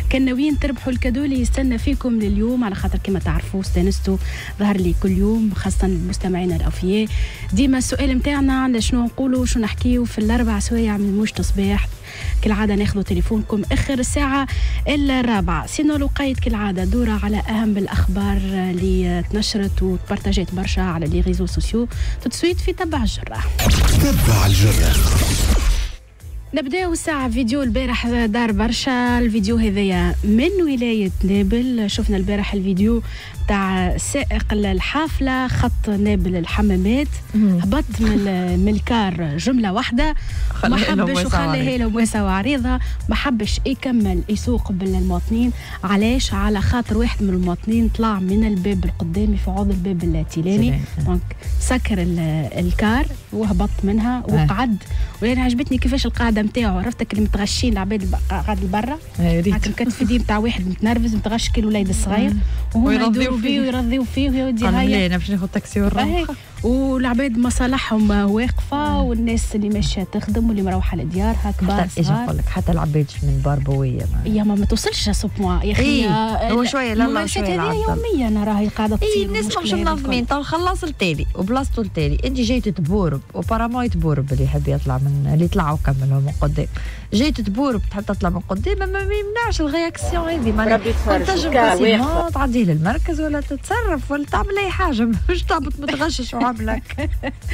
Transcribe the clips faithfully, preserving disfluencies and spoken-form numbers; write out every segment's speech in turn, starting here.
كان ناويين تربحوا الكادو اللي يستنى فيكم لليوم، على خاطر كما تعرفوا استانستوا ظهر لي كل يوم خاصة مستمعينا الأوفياء. ديما السؤال نتاعنا على شنو نقولوا شنو نحكيوا في الأربع سوايع من موج تصبيح. كالعادة ناخذوا تليفونكم آخر الساعة الرابعة. سينو لقيت كالعادة دورة على أهم الأخبار اللي تنشرت وتبارتاجيت برشا على لي ريزو سوسيو. تتسويت في تبع الجرة. تبع الجرة. نبداو الساعة فيديو البارح دار برشا. الفيديو هذايا من ولاية نابل. شفنا البارح الفيديو تاع سائق الحافلة خط نابل الحمامات هبط من, من الكار جملة واحدة ما حبش وخليها له مواسة وعريضة، ما حبش يكمل يسوق بالمواطنين. علاش؟ على خاطر واحد من المواطنين طلع من الباب القدامي في عوض الباب التيلاني، دونك سكر الكار وهبط منها وقعد. وانا عجبتني كيفاش القاعده نتاعو، عرفتك اللي متغشين العباد قاعد لبرا هاكا كتف يدي نتاع واحد متنرفز متغش كي الوليد الصغير وهما يدوروا فيه ويرضيو فيه ويا ودي هاي انا باش ناخذ تاكسي ونروح، والعباد مصالحهم واقفه والناس اللي ماشيه تخدم واللي مروحه لديارها كبار صغار. نقول لك حتى العباد من باربويه يا ما ما توصلش سوب موا يا اخي. إيه هو شويه لا لا شويه يوميا انا راهي قاعده تصير. اي الناس مش منظمين. تو خلص التالي وبلاصتو التالي انت جايت تبورب وبارامو يتبورب اللي يحب يطلع من اللي طلعوا كملوا من قدام، جايت تبورب تحب تطلع من قدام ما يمنعش الرياكسيون هذه. ما تنجم بس تعديه للمركز ولا تتصرف ولا تعمل اي حاجه مش تهبط متغشش وعاملك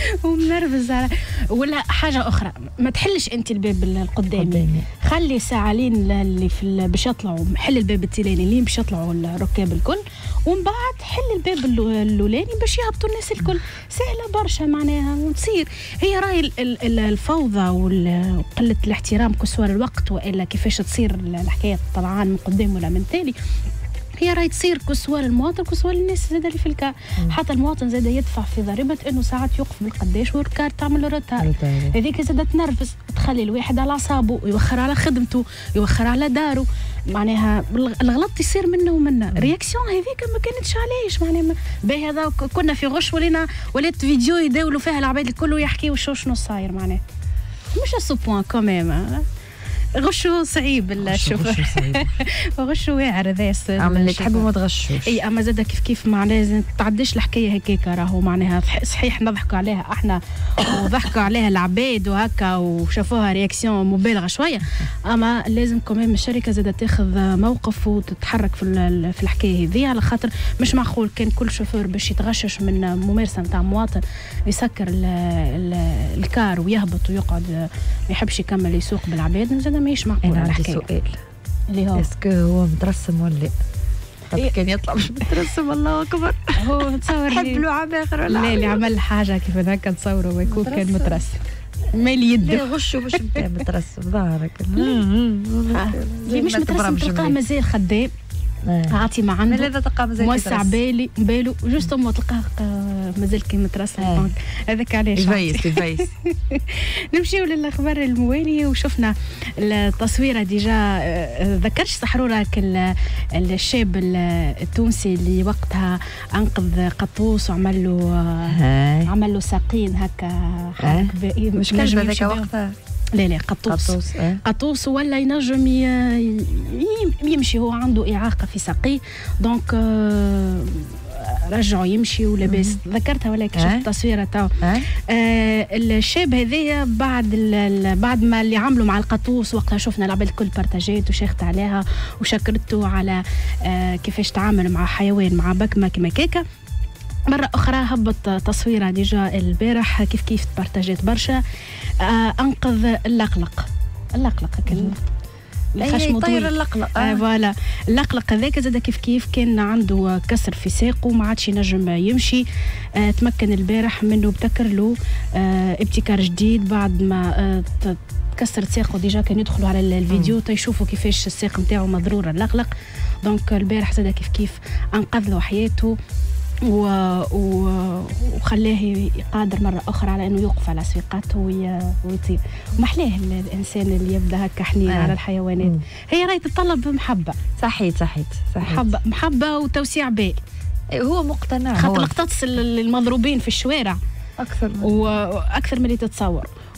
ومنرفز ولا حاجه اخرى. ما تحلش انت الباب القدامي، خلي ساعلين اللي في باش يطلعوا حل الباب التيلاني اللي باش يطلعوا الركاب الكل، ومن بعد حل الباب الاولاني باش يهبطوا الناس الكل. سهله برشا معناها وتصير هي راي الفوضى وقله الاحترام كسوار الوقت والا كيفاش تصير الحكايه طلعان من قدام ولا من تالي. هي راهي تصير كسوار المواطن كسوار الناس زاده اللي في الكار. حتى المواطن زاده يدفع في ضريبه انه ساعات يوقف بالقداش والكار تعمل له روتار. هذيك زاده تنرفز تخلي الواحد على اعصابه يوخر على خدمته يوخر على داره. معناها الغلط يصير منه ومنه. رياكسيون هذيك ما كانتش علاش معناها باهي هذا كنا في غش ولينا ولات فيديو يداولوا فيها العباد الكل ويحكيوا شو شنو صاير. معناها مش اسو بوان كوميم غشو صعيب الشوفر غشو واعر هذا عمل اللي تحبوا ما تغشوش. اي اما زاد كيف كيف معناها ما تعديش الحكايه هكاك. راهو معناها صحيح نضحكوا عليها احنا وضحكوا عليها العباد وهكا وشافوها رياكسيون مبالغه شويه، اما لازم كمان الشركه زاد تاخذ موقف وتتحرك في في الحكايه هذه، على خاطر مش معقول كان كل شوفور باش يتغشش من ممارسه نتاع مواطن يسكر ال ال الكار ويهبط ويقعد ما يحبش يكمل يسوق بالعباد. زاد ماهيش معقول. أنا عندي سؤال اللي هو اسكو هو مترسم ولا لا؟ كان يطلع مش مترسم الله اكبر. هو تصور حب له عام اخر ولا لا اللي عمل حاجه كيف هكا تصوروا ويكون كان مترسم مال يده غشوا مش مترسم ظهرك اللي مش مترسم تلقاه مازال خدام عاطي ما عنده هذا تلقاه مازال موسع بالي بالو جوست ما تلقاه مازال كي مترسم. هذاك علاش يفيس يفيس. نمشيو للاخبار المواليه وشفنا التصويره ديجا. ذكرش سحرورك الشاب التونسي اللي وقتها انقذ قطوس وعمل له عمل له ساقين هكا مش كلب هذاك وقتها. لا لا قطوس قطوس, اه؟ قطوس ولا ينجم يمشي. هو عنده إعاقة في ساقيه دونك رجعوا يمشي ولاباس. ذكرتها ولا شفت التصويره تاعو. اه؟ آه الشاب هذايا بعد بعد ما اللي عملوا مع القطوس وقتها شفنا العباد الكل بارتاجيت وشيخت عليها وشكرته على آه كيفاش تعامل مع حيوان مع بكمه كما كيكا. مرة أخرى هبط تصويرة ديجا البارح كيف كيف تبارتاجيت برشا. آه أنقذ اللقلق اللقلق الخشم طير اللقلق. آه فوالا اللقلق هذاك زاد كيف كيف كان عنده كسر في ساقه وما عادش ينجم يمشي. آه تمكن البارح منه ابتكر له آه ابتكار جديد بعد ما آه تكسرت ساقه. ديجا كان يدخلوا على الفيديو تيشوفوا كيفاش الساق نتاعو مضرور اللقلق. دونك البارح زاد كيف كيف أنقذ له حياته و... و... وخلاه قادر مرة أخرى على أنه يوقف على سويقاته وي... ويطير. ومحلاه الإنسان اللي يبدأ هكا حنين آه. على الحيوانات. مم. هي راهي تتطلب محبة. صحيت صحيت صحيت محبة محبة وتوسيع بال. هو مقتنع خاطر القطاطس المضروبين في الشوارع أكثر من وأكثر من اللي تتصور.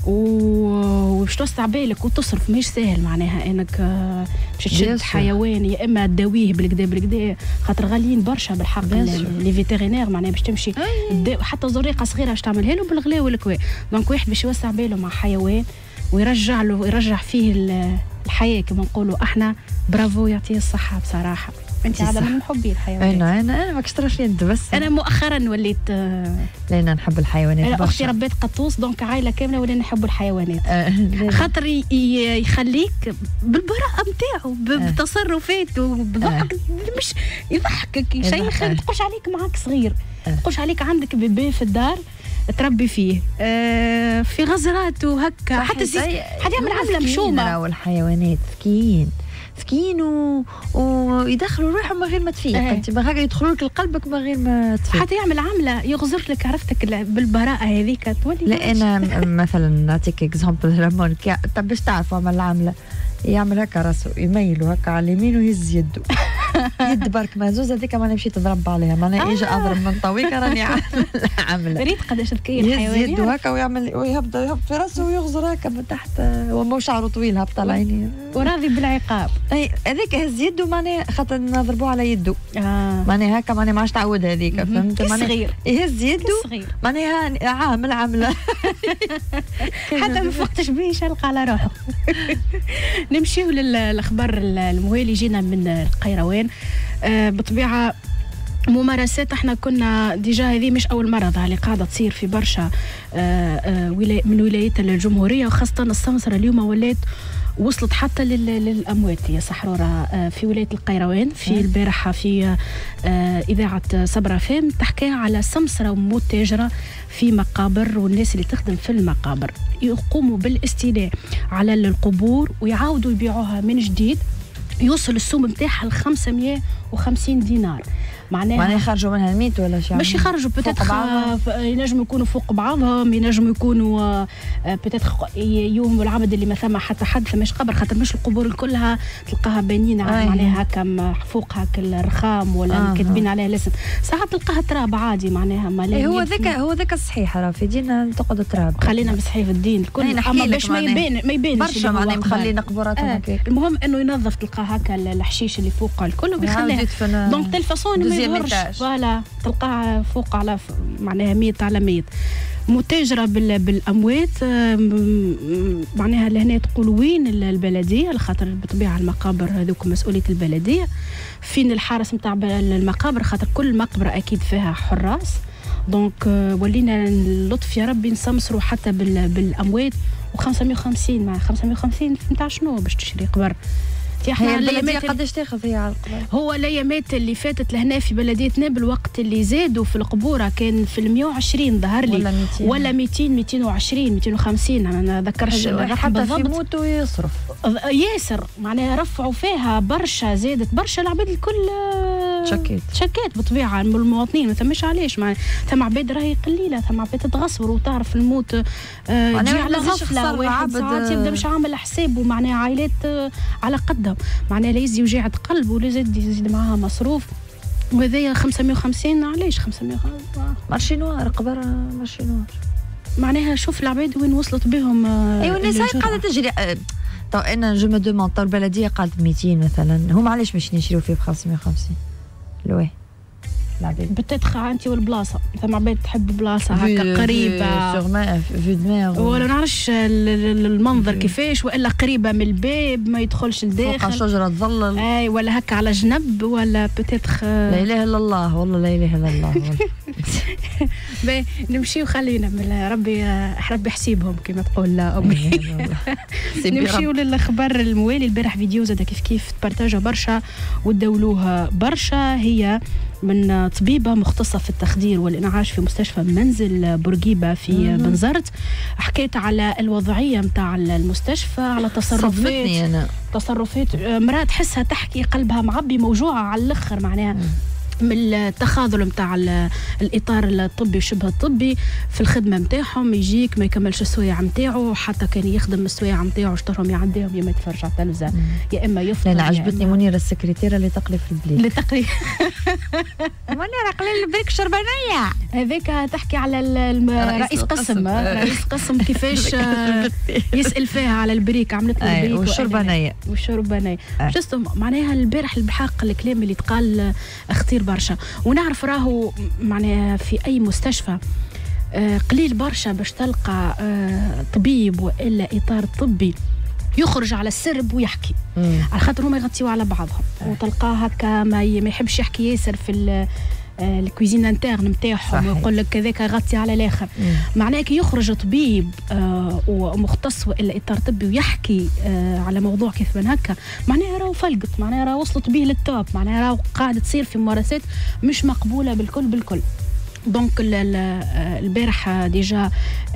وباش توسع بالك وتصرف مش سهل معناها انك باش تشد حيوان يا اما تداويه بالكدا بالكدا خاطر غاليين برشا بالحق لي فيتيرينير معناها باش تمشي حتى زريقه صغيره باش تعملها له بالغلا والكوا. دونك واحد باش يوسع باله مع حيوان ويرجع له يرجع فيه الحياه كما نقولوا احنا برافو يعطيه الصحه بصراحه. انت عاده من محبي الحيوانات. انا انا انا ما كشترش يد بس انا مؤخرا وليت لان نحب الحيوانات برشا. اختي ربات قطوس دونك عائله كامله ولينا نحبوا الحيوانات خاطر يخليك بالبراءه نتاعو بتصرفاته بضحك مش يضحكك شيء ما تقولش عليك معاك صغير تقولش عليك عندك بيبي في الدار تربي فيه آه في غزرات وهكا حتى حتى يعمل عمله مشومه. والحيوانات ذكيين ذكيين و... ويدخلوا روحهم من غير ما تفيق اه. انت هكا يدخلوا لك لقلبك من غير ما تفيق حتى يعمل عمله يغزر لك عرفتك بالبراءه هذيك تولي. لا انا مثلا نعطيك اكزامبل رامون باش تعرفوا عمل العمله يعمل هكا راسه يميل هكا على اليمين ويهز يده يد برك مهزوز هذيك ماني مشيت نضرب عليها ماني اجي اضرب من طويك راني عامله ريت قداش ذكي الحيوان يهز يده هكا ويعمل ويهبط يهبط في راسه ويغزر هكا من تحت وما شعره طويل هبط على عينيه وراضي بالعقاب. اي هذيك هز يده معناها خاطر نضربوه على يده آه. معناها هكا معناها ما عادش تعود هذيك فهمت معناها يهز يده معناها عامل عامله حتى ما فقتش بيه يشلق على روحه. نمشيو للاخبار الموالي جينا من القيروان. آه بطبيعه ممارسات احنا كنا ديجا هذه مش اول مره اللي قاعده تصير في برشا آه آه من ولايات الجمهوريه وخاصه السمسره اليوم ولات وصلت حتى للاموات يا سحروره في ولايه القيروان. في البارحه في اذاعه صبرا فام تحكي على سمسره ومتاجره في مقابر والناس اللي تخدم في المقابر يقوموا بالاستيلاء على القبور ويعاودوا يبيعوها من جديد يوصل السوم نتاعها ل خمسمائة وخمسين دينار. معناها معناها يخرجوا منها ميت ولا شيء باش يخرجوا بتاتخ ينجموا يكونوا فوق بعضهم ينجموا يكونوا بتاتخ يوم العبد اللي ما ثم حتى حد فماش قبر خاطر مش القبور كلها تلقاها باينين آه معناها هكا فوق هكا الرخام ولا آه كاتبين عليها الاسم ساعات تلقاها تراب عادي معناها ما هو ذاك هو ذاك الصحيح راه في ديننا تقعد تراب خلينا بصحيح في الدين الكل اما باش ما يبان ما يبانش برشا معناها مخلينا قبوراتنا هكاك آه المهم انه ينظف تلقى هكا الحشيش اللي فوق الكل ويخليها دونك تلفاسون ما يظهرش فوالا تلقاها فوق على معناها ميت على ميت. متاجرة بالأموات معناها لهنا تقول وين البلدية لخاطر بطبيعة المقابر هذوك مسؤولية البلدية فين الحارس متاع المقابر خاطر كل مقبرة أكيد فيها حراس دونك ولينا اللطف يا ربي نسمسروا حتى بالأموات وخمسمائة وخمسين مع خمسمائة وخمسين نتاع شنو باش تشري قبر هي البلدية قداش تاخذ هي على القبر؟ هو الايامات اللي فاتت لهنا في بلديتنا بالوقت اللي زادوا في القبوره كان في المية وعشرين ظهر لي ولا مئتين ولا مئتين مئتين وعشرين مئتين وخمسين انا ما ذكرش حتى في موت ويصرف ياسر معناها رفعوا فيها برشا زادت برشا العباد الكل شكيت شكيت بطبيعه المواطنين ما ثماش علاش مع ثم عباد راهي قليله ثم عباد تتغصبر وتعرف الموت آه تجي على غفله واحد ساعات يبدا مش عامل حسابه معناها عائلات آه على قدهم معناها لا يزي وجاعة قلب ولا يزيد يزيد معاها مصروف وهذايا خمسمائة وخمسين علاش خمسمائة وخمسين مارشي نوار قبر مارشي نوار معناها شوف العباد وين وصلت بهم ايوا الناس هاي قاعده تجري تو انا جو مو دوموند تو البلديه قاعده مئتين مثلا هم علاش باش نشريو فيه ب خمسمائة وخمسين لويه العباد بتدخل انت والبلاصه ثم عباد تحب بلاصه هكا قريبه سور ما في دماغ ولا نعرفش المنظر كيفاش والا قريبه من الباب ما يدخلش لداخل فوق شجره تظلل اي ولا هكا على جنب ولا بتدخل لا اله الا الله والله لا اله الا الله باهي نمشيو خلينا من ربي ربي حسيبهم كما تقول امي. نمشيو للاخبار الموالي. البارح فيديو زاد كيف كيف تبارتاجا برشا ودولوها برشا. هي من طبيبه مختصه في التخدير والانعاش في مستشفى منزل بورقيبه في بنزرت. حكيت على الوضعيه نتاع المستشفى على تصرفات أنا. تصرفات مرات تحسها تحكي قلبها معبي موجوعه على الاخر معناها من التخاذل نتاع الاطار الطبي وشبه الطبي في الخدمه نتاعهم. يجيك ما يكملش السوايع نتاعو حتى كان يخدم السوايع نتاعو اشترهم يعديهم يا ما يتفرج على التلفزه يا اما يفطر. لا عجبتني منيره السكرتيره اللي تقلي في البلاد اللي تقلي ماني راه قليل بريك الشربانيه هذاك تحكي على ال- الم- رئيس قسم رئيس قسم كيفاش آه، يسال فيها على البريك، عملت له أي، البريك والشربانيه والشربانيه. أي. جست معناها البارح البحق الكلام اللي تقال آه، خطير برشا، ونعرف راهو معناها في اي مستشفى آه، قليل برشا باش تلقى آه، طبيب والا اطار طبي يخرج على السرب ويحكي، مم. على خاطر هما يغطيو على بعضهم، وتلقاه هكا ما ي- ما يحبش يحكي ياسر في ال- آه، الكويزين انترن نتاعهم، صحيح. ويقول لك كذاك يغطي على الاخر. مم. معناها كي يخرج طبيب آه، ومختص والا اطار طبي ويحكي آه، على موضوع كيف من هكا، معناها راهو فلقت، معناها راهو وصلت به للتوب، معناها راهو قاعده تصير في ممارسات مش مقبوله بالكل بالكل. دونك ال- ال- آه، البارح ديجا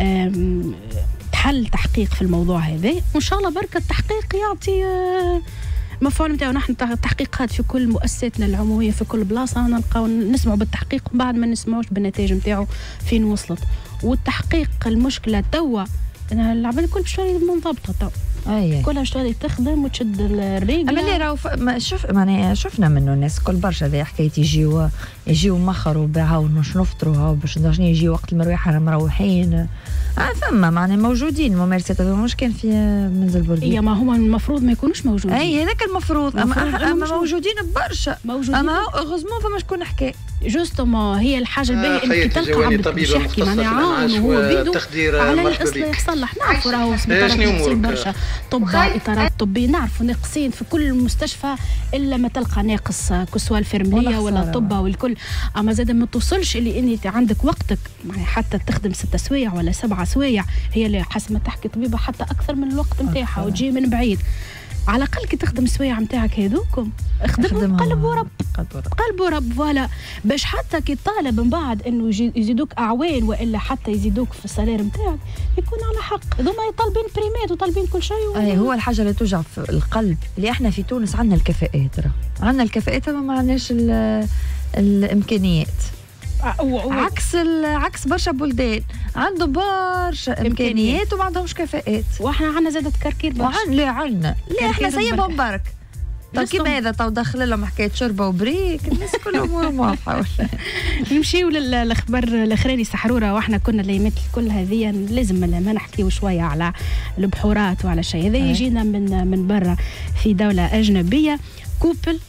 آم، تحل تحقيق في الموضوع هذا، وان شاء الله بركه التحقيق يعطي آه، مفعول نتاعو. نحن تحقيقات في كل مؤسساتنا العموميه في كل بلاصه نلقاو نسمعوا بالتحقيق ومن بعد ما نسمعوش بالنتائج نتاعو فين وصلت. والتحقيق المشكله توا أنا العباد الكل باش تولي منضبطه توا، اي كلها باش تولي تخدم وتشد الريقله. اما اللي راهو ف- ما شوف معناها شفنا منه الناس كل برشا ذي حكايه يجيو يجيو مخروا باعوا مش نفطروا باش نجي يجي وقت المرويح رانا مروحين. اه ثم معناها موجودين الممارسات هذو مش كان في منزل بوردي. هي ما هما المفروض ما يكونوش موجودين. اي هذاك المفروض اما المفروض اما إنهم موجودين برشا موجودين. اما غزمون فما شكون حكى جوستومون هي الحاجه الباهيه آه، انك خيتي تلقى جواني عبد طبيبة يحكي مختصة معناها في الإنعاش عاون وهو بيدو والتخدير، على مرحبا الاصلاح بك. يصلح. نعرفوا راهو سبيطارات شنو ناقصين أمورك؟ برشا طب اطارات طبيه، نعرفوا ناقصين في كل مستشفى الا ما تلقى ناقص كسوة الفرمليه والله ولا طبه والكل. اما زاد ما توصلش اللي انت عندك وقتك يعني حتى تخدم ستة سوايع ولا سبعة سوايع، هي اللي حسب ما تحكي طبيبه حتى اكثر من الوقت نتاعها وتجي من بعيد. على الاقل كي تخدم سوايع نتاعك هذوكم اخدمهم قلب ورب قلب ورب فوالا، باش حتى كي طالب من بعد انه يجي- يزيدوك اعوان والا حتى يزيدوك في السالير نتاعك يكون على حق. هذوما طالبين بريمات وطالبين كل شيء و... اي هو الحاجه اللي توجع في القلب اللي احنا في تونس عندنا الكفاءات راه عندنا الكفاءات ما معناش ال- الامكانيات آه، و... و... عكس ال- عكس برشا بلدان عندهم برشا امكانيات وما عندهمش كفاءات. واحنا عندنا زادت كركير برشا. وعن لا عندنا لا احنا كركير سيبهم برك. برك. طيب جستهم. كيما هذا تو دخل لهم حكايه شربه وبريك الناس كلهم واضحه ولا نمشيو للخبر الاخراني سحروره، واحنا كنا الايامات الكل هذه لازم ما نحكيو شويه على البحورات وعلى شيء هذا يجينا من من برا في دوله اجنبيه. كوبل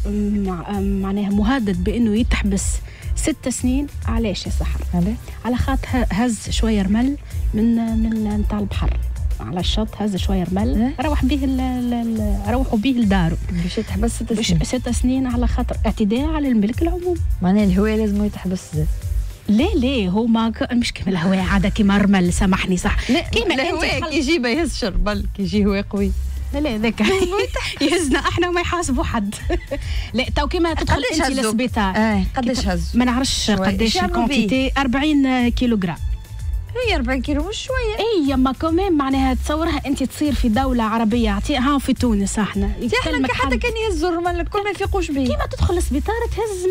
مع معناها مهدد بانه يتحبس ست سنين. علاش يا سحر؟ على خاطر هز شويه رمل من من نتاع البحر على الشط، هز شويه رمل روح به ال- ال- ال- روحوا به لدارو باش يتحبس ست باش سنين. ست سنين على خاطر اعتداء على الملك العموم. معناها الهواء لازم يتحبس. لا لا هو ما ك... مش كيما الهواء عاده كيما رمل، سامحني صح لا كيما أنت الهواء خل- كي يجي ما يهزش الرمل كي يجي هواء قوي. لا لا ذاك يهزنا احنا وما يحاسبوا حد. لا تو كيما تدخل قداش انت هزوا؟ للسبيطار اه قداش هز؟ ما نعرفش شوي. قداش إيش يعملوا بيه؟ الكونتيتي أربعين كيلوغرام. هي أربعين كيلو مش شويه. اي ما كمان معناها تصورها انت تصير في دوله عربيه عطي ها في تونس احنا احنا يكلمك حتى حد. كان يهزوا الرمل الكل ما يفيقوش به. كيما تدخل السبيطار تهز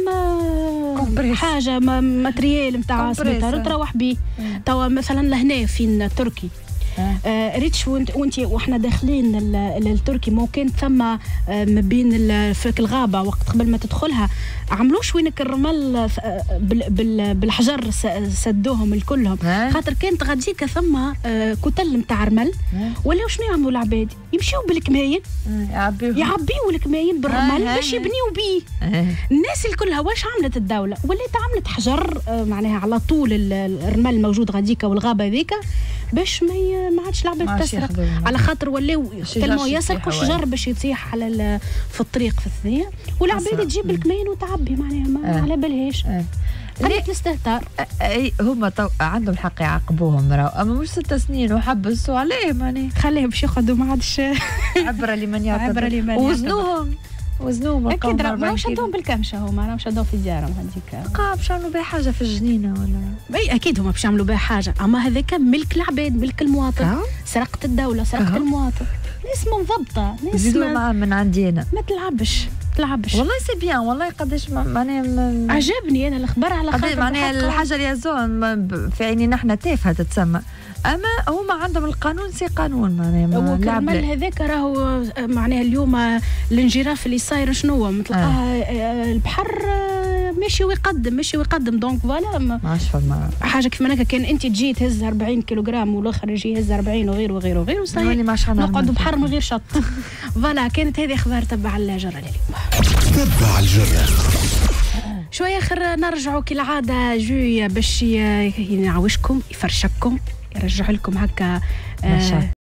ما كومبريس. حاجه ما ماتريال نتاع كومبريس، السبيطار آه. وتروح به. توا مثلا لهنا في تركي آه. آه ريتش وانت وانت واحنا داخلين ال- ال- التركي ممكن ثم آه ما بين ال- فيك الغابه وقت قبل ما تدخلها عملوش وينك الرمل آه بال بال بالحجر س- سدوهم الكلهم آه. خاطر كانت غاديكا ثم آه كتل نتاع رمل. آه. ولا شنو يعملوا العباد يمشيو بالكماين يعبيوه. يعبيو الكماين بالرمل آه، باش آه. يبنيو بيه. آه. الناس الكلها واش عملت الدولة؟ ولات عملت حجر آه، معناها على طول ال- الرمل الموجود غاديكا والغابة هذيك باش ما ي- ما عادش ما العباد عادش تسرق، ياخذوا. على خاطر ولاو الشجر تلموا شي يسرقوا يطيح الشجر هواي. باش يطيح على ال- في الطريق في الثنية، والعباد أسرع. تجيب الكماين وتعبي معناها ما آه. على بالهاش. آه. قلت الاستهتار. اي هما تو عندهم الحق يعاقبوهم راهو اما مش ست سنين وحبسوا عليه ماني خليهم باش ياخذوا ما عادش عبره لمن يعتبر. عبرة لمن يعتبر. وزنوهم وزنوهم اكيد لقاهم ما أربعين شدوهم كيلو. بالكمشه هما راهم شدوهم في ديارهم هذيك. لقاهم باش يعملوا بها حاجه في الجنينه ولا اي اكيد هما باش يعملوا بها حاجه، اما هذاك ملك العباد ملك المواطن. أهو. سرقت الدوله سرقت أهو. المواطن. ناس منضبطه ناس زيدوا ما, معاه من عندي انا. ما تلعبش تلعبش. والله سي بيان والله قداش معناها عجبني انا الخبر على خاطر معناها الحاجه اللي يزون في عينينا احنا تافهه تتسمى، اما هما عندهم القانون سي قانون معناها الكرمال هذاك راهو معناها اليوم الانجراف اللي صاير شنو متلقاه آه. البحر ماشي ويقدم ماشي ويقدم دونك فوالا ما عادش فما حاجه كيف هكا. كان انت تجي تهز أربعين كيلوغرام والاخر يجي يهز أربعين وغير وغير وغير وصاير نقعدوا بحر من غير شط. فوالا كانت هذه اخبار تبع الجرة اليوم. تبع الجرة. شويه اخر نرجعوا كالعاده جوي باش ينعوشكم يفرشكم يرجع لكم هكا آه